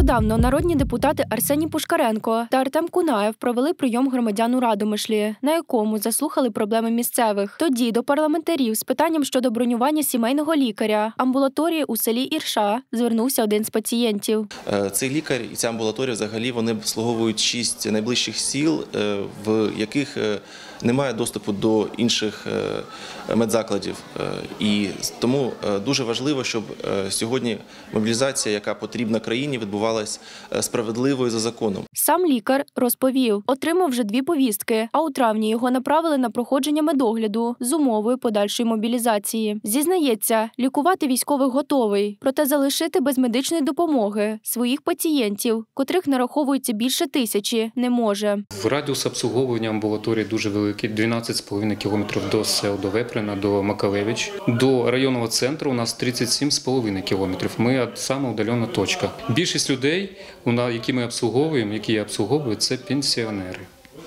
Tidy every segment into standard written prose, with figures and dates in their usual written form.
Нещодавно народні депутати Арсеній Пушкаренко та Артем Кунаєв провели прийом громадян у Радомишлі, на якому заслухали проблеми місцевих. Тоді до парламентарів з питанням щодо бронювання сімейного лікаря амбулаторії у селі Ірша звернувся один з пацієнтів. Цей лікар і ця амбулаторія взагалі вони обслуговують 6 найближчих сіл, в яких немає доступу до інших медзакладів. І тому дуже важливо, щоб сьогодні мобілізація, яка потрібна країні, відбувалась справедливо і за законом. Сам лікар розповів, отримав вже 2 повістки, а у травні його направили на проходження медогляду з умовою подальшої мобілізації. Зізнається, лікувати військових готовий, проте залишити без медичної допомоги своїх пацієнтів, котрих нараховується більше 1000, не може. Радіус обслуговування амбулаторії дуже великий. 12,5 кілометрів до сел, до Веприна, до Макалевич. До районного центру у нас 37,5 кілометрів. Ми саме удалена точка. Більшість людей, які ми обслуговуємо, які я обслуговую, це пенсіонери.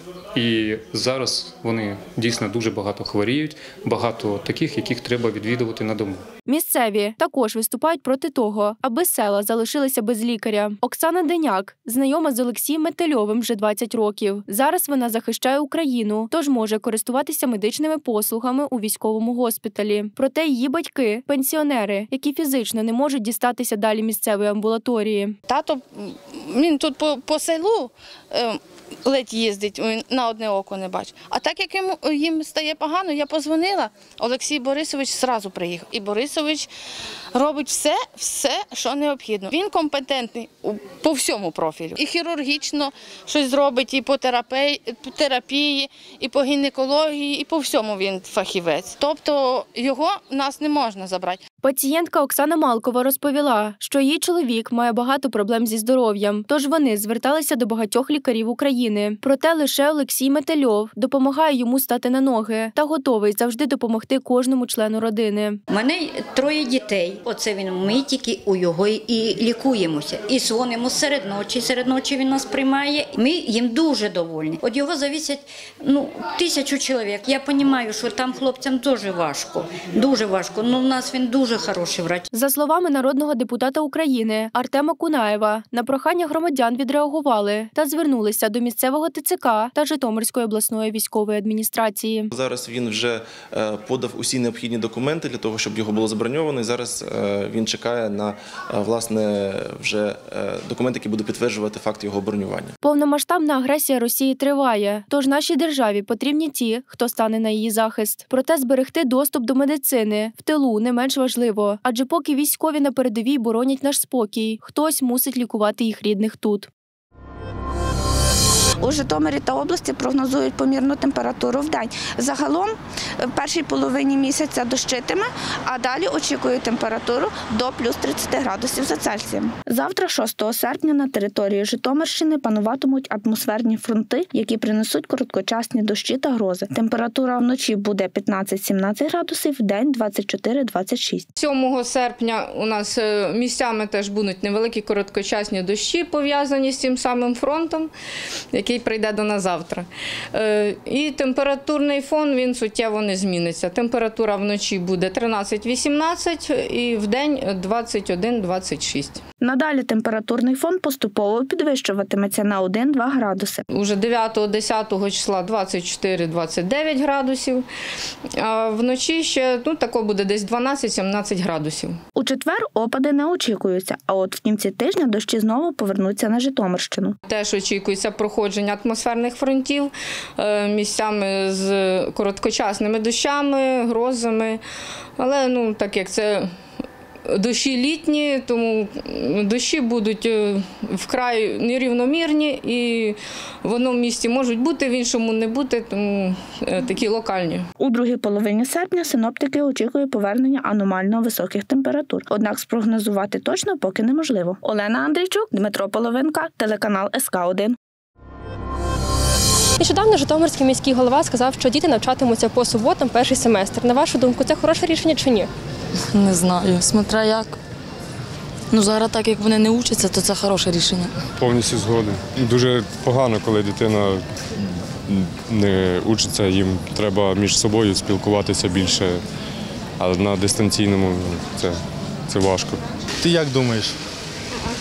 І зараз вони дійсно дуже багато хворіють, багато таких, яких треба відвідувати на дому. Місцеві також виступають проти того, аби села залишилися без лікаря. Оксана Деняк знайома з Олексієм Метельовим вже 20 років. Зараз вона захищає Україну, тож може користуватися медичними послугами у військовому госпіталі. Проте її батьки – пенсіонери, які фізично не можуть дістатися далі місцевої амбулаторії. Тато, він тут по селу ледь їздить, на одне око не бачить. А так як їм стає погано, я подзвонила, Олексій Борисович одразу приїхав. І Борисович робить все, що необхідно. Він компетентний по всьому профілю. І хірургічно щось зробить, і по терапії, і по гінекології, і по всьому він фахівець. Тобто його в нас не можна забрати. Пацієнтка Оксана Малкова розповіла, що її чоловік має багато проблем зі здоров'ям, тож вони зверталися до багатьох лікарів України. Проте лише Олексій Метельов допомагає йому стати на ноги та готовий завжди допомогти кожному члену родини. У мене 3 дітей. Оце ми тільки у його і лікуємося. І дзвонимо серед ночі він нас приймає. Ми їм дуже довольні. Від його зависять 1000 чоловік. Я розумію, що там хлопцям дуже важко, але в нас він дуже хороший врач. За словами народного депутата України Артема Кунаєва, на прохання громадян відреагували та звернулися до місцевого ТЦК та Житомирської обласної військової адміністрації. Зараз він вже подав усі необхідні документи для того, щоб його було заброньовано. І зараз він чекає на вже документ, який буде підтверджувати факт його бронювання. Повномасштабна агресія Росії триває, тож нашій державі потрібні ті, хто стане на її захист. Проте зберегти доступ до медицини в тилу не менш важливо, адже поки військові на передовій боронять наш спокій, хтось мусить лікувати їх рідних тут. У Житомирі та області прогнозують помірну температуру в день. Загалом в першій половині місяця дощитиме, а далі очікують температуру до плюс 30 градусів за Цельсієм. Завтра, 6 серпня, на території Житомирщини пануватимуть атмосферні фронти, які принесуть короткочасні дощі та грози. Температура вночі буде 15-17 градусів, в день 24-26. 7 серпня у нас місцями теж будуть невеликі короткочасні дощі, пов'язані з цим самим фронтом, який прийде до нас завтра. І температурний фон, він суттєво не зміниться. Температура вночі буде 13-18 і вдень 21-26. Надалі температурний фон поступово підвищуватиметься на 1-2 градуси. Уже 9-10 числа 24-29 градусів, а вночі ще тако буде десь 12-17 градусів. У четвер опади не очікуються, а от в кінці тижня дощі знову повернуться на Житомирщину. Теж очікується проходження атмосферних фронтів місцями з короткочасними дощами, грозами, але так як це дощі літні, тому дощі будуть вкрай нерівномірні і в одному місці можуть бути, в іншому не бути, тому такі локальні. У другій половині серпня синоптики очікують повернення аномально високих температур. Однак спрогнозувати точно поки неможливо. Олена Андрійчук, Дмитро Половинка, телеканал СК1. Нещодавно Житомирський міський голова сказав, що діти навчатимуться по суботам перший семестр. На вашу думку, це хороше рішення чи ні? Не знаю, смотря як. Зараз так, як вони не вчаться, то це хороше рішення. Повністю згоден. Дуже погано, коли дитина не вчиться, їм треба між собою спілкуватися більше, а на дистанційному це важко. Ти як думаєш?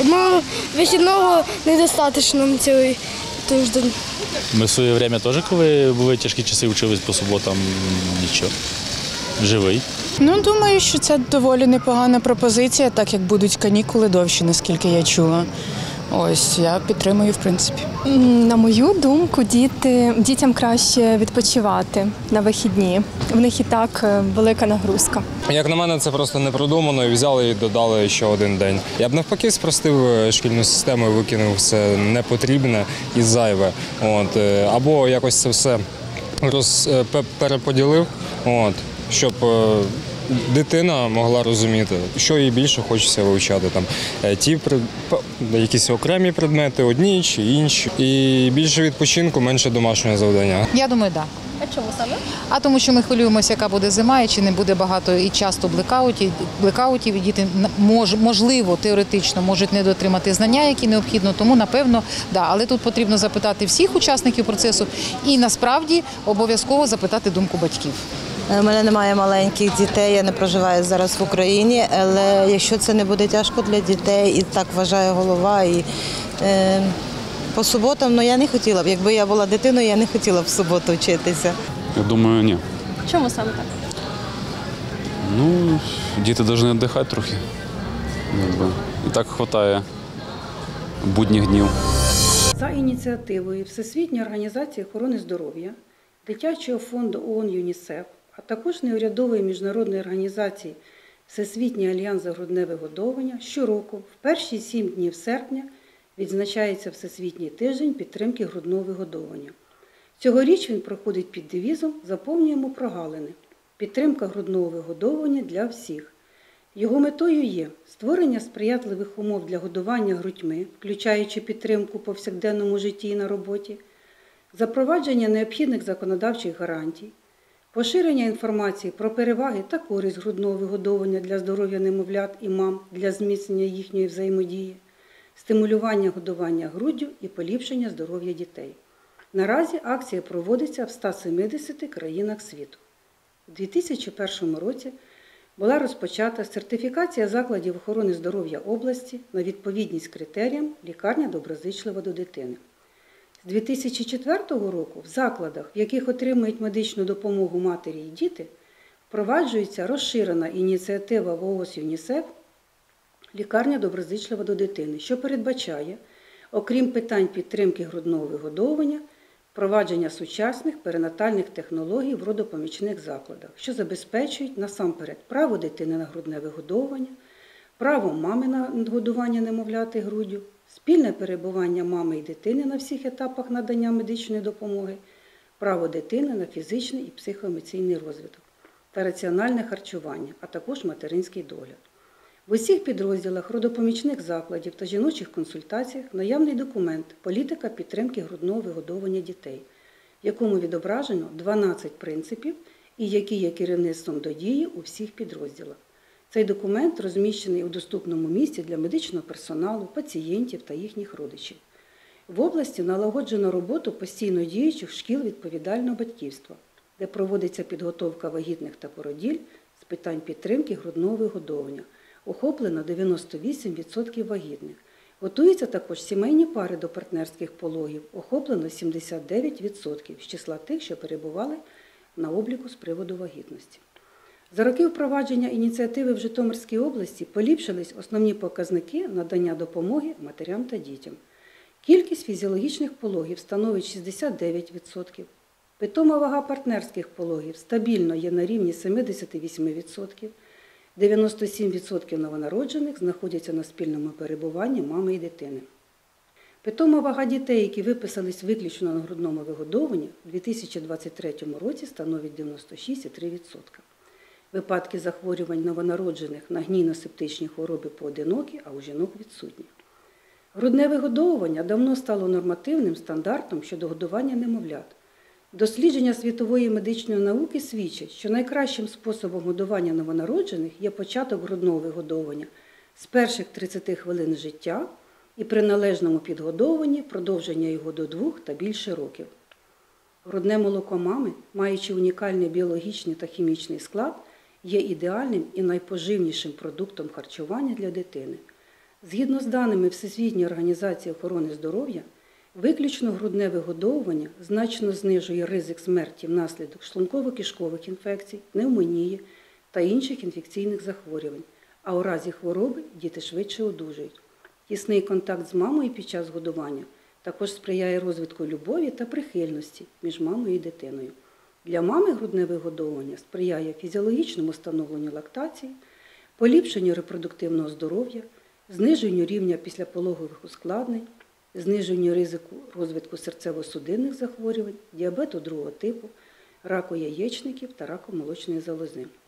Тому вихідного недостатньо на цілий тиждень. Ми в своє час теж, коли були тяжкі часи, вчились по суботам, нічого. Живий. Думаю, що це доволі непогана пропозиція, так як будуть канікули довші, наскільки я чула. Ось, я підтримую, в принципі. На мою думку, дітям краще відпочивати на вихідні. В них і так велика нагрузка. Як на мене, це просто не продумано, і взяли і додали ще один день. Я б навпаки спростив шкільну систему і викинув все непотрібне і зайве. Або якось це все переподілив, щоб дитина могла розуміти, що їй більше хочеться вивчати. Якісь окремі предмети, одні чи інші. І більше відпочинку, менше домашнього завдання. Я думаю, так. А чому саме? А тому що ми хвилюємося, яка буде зима, і чи не буде багато і часто блекаутів, і діти, можливо, теоретично, можуть не дотримати знання, які необхідно, тому, напевно, так. Але тут потрібно запитати всіх учасників процесу і, насправді, обов'язково запитати думку батьків. У мене немає маленьких дітей, я не проживаю зараз в Україні, але якщо це не буде тяжко для дітей, і так вважає голова, і по суботам, я не хотіла б, якби я була дитиною, я не хотіла б в суботу вчитися. Я думаю, ні. Чому саме так? Діти повинні відпочивати трохи. І так вистачає будніх днів. За ініціативою Всесвітньої організації охорони здоров'я, Дитячого фонду ООН ЮНІСЕФ, а також неурядової міжнародної організації Всесвітній альянс за грудне вигодовування щороку в перші 7 днів серпня відзначається Всесвітній тиждень підтримки грудного вигодовування. Цьогоріч він проходить під девізом «Заповнюємо прогалини. Підтримка грудного вигодовування для всіх». Його метою є створення сприятливих умов для годування грудьми, включаючи підтримку в повсякденному житті і на роботі, запровадження необхідних законодавчих гарантій, поширення інформації про переваги та користь грудного вигодовування для здоров'я немовлят і мам для зміцнення їхньої взаємодії, стимулювання годування груддю і поліпшення здоров'я дітей. Наразі акція проводиться в 170 країнах світу. У 2001 році була розпочата сертифікація закладів охорони здоров'я області на відповідність критеріям «Лікарня доброзичлива до дитини». З 2004 року в закладах, в яких отримують медичну допомогу матері і діти, впроваджується розширена ініціатива ВООЗ ЮНІСЕФ «Лікарня доброзичлива до дитини», що передбачає, окрім питань підтримки грудного вигодовування, впровадження сучасних перинатальних технологій в родопомічних закладах, що забезпечують насамперед право дитини на грудне вигодовування, право мами на годування немовляти груддю, спільне перебування мами і дитини на всіх етапах надання медичної допомоги, право дитини на фізичний і психоемоційний розвиток та раціональне харчування, а також материнський догляд. В усіх підрозділах родопомічних закладів та жіночих консультаціях наявний документ «Політика підтримки грудного вигодовування дітей», в якому відображено 12 принципів і які є керівництвом до дії у всіх підрозділах. Цей документ розміщений у доступному місці для медичного персоналу, пацієнтів та їхніх родичів. В області налагоджено роботу постійно діючих шкіл відповідального батьківства, де проводиться підготовка вагітних та породіль з питань підтримки грудного вигодовування. Охоплено 98% вагітних. Готуються також сімейні пари до партнерських пологів. Охоплено 79% з числа тих, що перебували на обліку з приводу вагітності. За роки впровадження ініціативи в Житомирській області поліпшились основні показники надання допомоги матерям та дітям. Кількість фізіологічних пологів становить 69%. Питома вага партнерських пологів стабільно є на рівні 78%. 97% новонароджених знаходяться на спільному перебуванні мами і дитини. Питома вага дітей, які виписались виключно на грудному вигодовуванні, у 2023 році становить 96,3%. Випадки захворювань новонароджених на гнійно-септичні хвороби поодинокі, а у жінок відсутні. Грудне вигодовування давно стало нормативним стандартом щодо годування немовлят. Дослідження світової медичної науки свідчать, що найкращим способом годування новонароджених є початок грудного вигодовування з перших 30 хвилин життя і при належному підгодовуванні продовження його до 2 та більше років. Грудне молоко мами, маючи унікальний біологічний та хімічний склад, є ідеальним і найпоживнішим продуктом харчування для дитини. Згідно з даними Всесвітньої організації охорони здоров'я, виключно грудне вигодовування значно знижує ризик смерті внаслідок шлунково-кишкових інфекцій, пневмонії та інших інфекційних захворювань, а у разі хвороби діти швидше одужують. Тісний контакт з мамою під час годування також сприяє розвитку любові та прихильності між мамою і дитиною. Для мами грудне вигодовування сприяє фізіологічному становленню лактації, поліпшенню репродуктивного здоров'я, зниженню рівня післяпологових ускладнень, зниженню ризику розвитку серцево-судинних захворювань, діабету другого типу, раку яєчників та раку молочної залози.